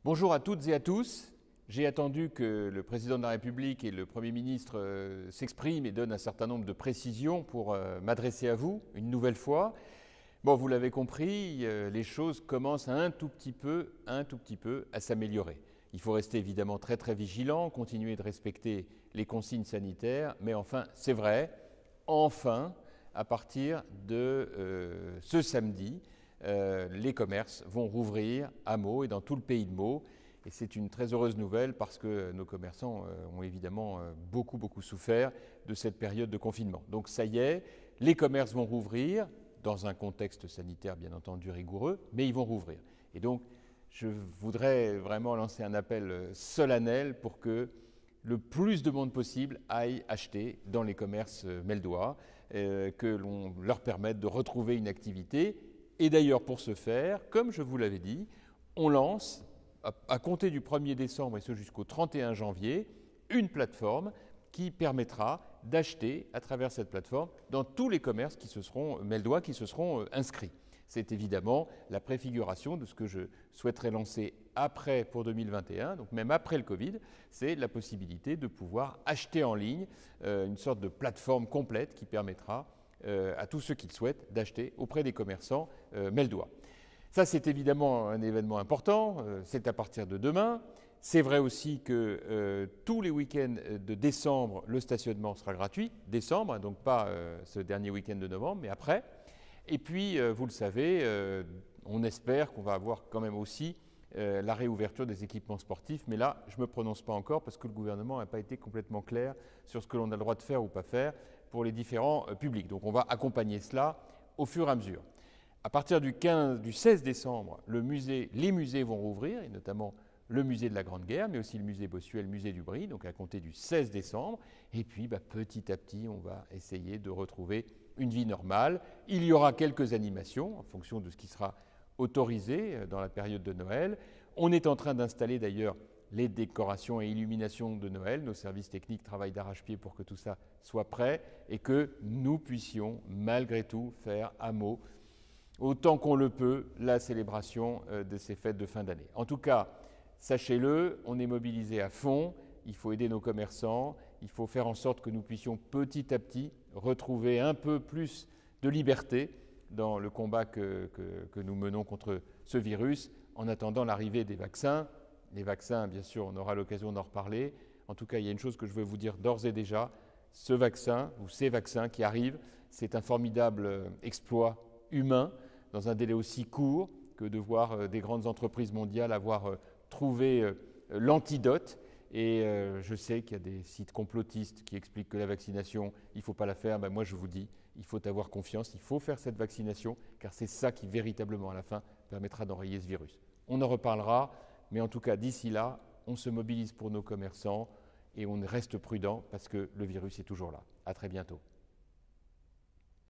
Bonjour à toutes et à tous. J'ai attendu que le président de la République et le Premier ministre s'expriment et donnent un certain nombre de précisions pour m'adresser à vous une nouvelle fois. Bon, vous l'avez compris, les choses commencent un tout petit peu à s'améliorer. Il faut rester évidemment très vigilant, continuer de respecter les consignes sanitaires, mais enfin, c'est vrai, enfin, à partir de ce samedi, les commerces vont rouvrir à Meaux et dans tout le pays de Meaux. Et c'est une très heureuse nouvelle parce que nos commerçants ont évidemment beaucoup souffert de cette période de confinement. Donc ça y est, les commerces vont rouvrir dans un contexte sanitaire bien entendu rigoureux, mais ils vont rouvrir. Et donc je voudrais vraiment lancer un appel solennel pour que le plus de monde possible aille acheter dans les commerces meldois, que l'on leur permette de retrouver une activité. Et d'ailleurs, pour ce faire, comme je vous l'avais dit, on lance, à compter du 1er décembre et ce jusqu'au 31 janvier, une plateforme qui permettra d'acheter à travers cette plateforme dans tous les commerces meldois qui se seront inscrits. C'est évidemment la préfiguration de ce que je souhaiterais lancer après pour 2021, donc même après le Covid, c'est la possibilité de pouvoir acheter en ligne une sorte de plateforme complète qui permettra à tous ceux qui le souhaitent d'acheter auprès des commerçants meldois. Ça, c'est évidemment un événement important, c'est à partir de demain. C'est vrai aussi que tous les week-ends de décembre, le stationnement sera gratuit, décembre, donc pas ce dernier week-end de novembre, mais après. Et puis, vous le savez, on espère qu'on va avoir quand même aussi la réouverture des équipements sportifs, mais là, je ne me prononce pas encore parce que le gouvernement n'a pas été complètement clair sur ce que l'on a le droit de faire ou pas faire pour les différents publics. Donc on va accompagner cela au fur et à mesure. À partir du 16 décembre, les musées vont rouvrir, et notamment le musée de la Grande Guerre, mais aussi le musée Bossuet, le musée du Brie, donc à compter du 16 décembre. Et puis, petit à petit, on va essayer de retrouver une vie normale. Il y aura quelques animations en fonction de ce qui sera autorisé dans la période de Noël. On est en train d'installer d'ailleurs les décorations et illuminations de Noël. Nos services techniques travaillent d'arrache-pied pour que tout ça soit prêt et que nous puissions malgré tout faire à Meaux, autant qu'on le peut, la célébration de ces fêtes de fin d'année. En tout cas, sachez-le, on est mobilisé à fond, il faut aider nos commerçants, il faut faire en sorte que nous puissions petit à petit retrouver un peu plus de liberté dans le combat que nous menons contre ce virus, en attendant l'arrivée des vaccins. Les vaccins, bien sûr, on aura l'occasion d'en reparler. En tout cas, il y a une chose que je veux vous dire d'ores et déjà, ce vaccin, ou ces vaccins qui arrivent, c'est un formidable exploit humain, dans un délai aussi court que de voir des grandes entreprises mondiales avoir trouvé l'antidote. Et je sais qu'il y a des sites complotistes qui expliquent que la vaccination, il ne faut pas la faire. Moi, je vous dis, il faut avoir confiance, il faut faire cette vaccination, car c'est ça qui, véritablement, à la fin, permettra d'enrayer ce virus. On en reparlera, mais en tout cas, d'ici là, on se mobilise pour nos commerçants et on reste prudent parce que le virus est toujours là. À très bientôt.